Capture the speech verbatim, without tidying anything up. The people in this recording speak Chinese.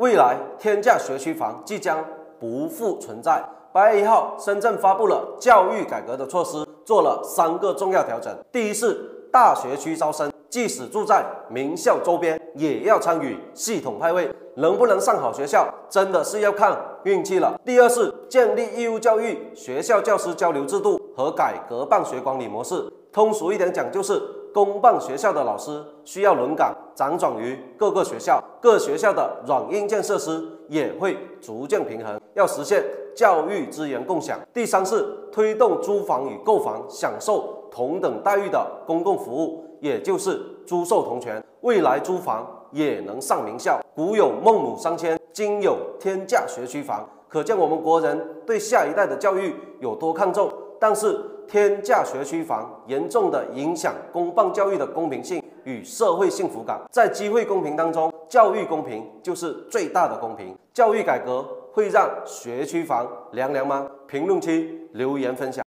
未来天价学区房即将不复存在。八月一号，深圳发布了教育改革的措施，做了三个重要调整。第一是大学区招生，即使住在名校周边，也要参与系统派位，能不能上好学校，真的是要看运气了。第二是建立义务教育学校教师交流制度和改革办学管理模式。通俗一点讲，就是公办学校的老师需要轮岗辗转于各个学校，各学校的软硬件设施也会逐渐平衡，要实现教育资源共享。第三是推动租房与购房享受同等待遇的公共服务，也就是租售同权，未来租房也能上名校。古有孟母三迁，今有天价学区房，可见我们国人对下一代的教育有多看重。但是天价学区房严重的影响公办教育的公平性与社会幸福感。在机会公平当中，教育公平就是最大的公平。教育改革会让学区房凉凉吗？评论区留言分享。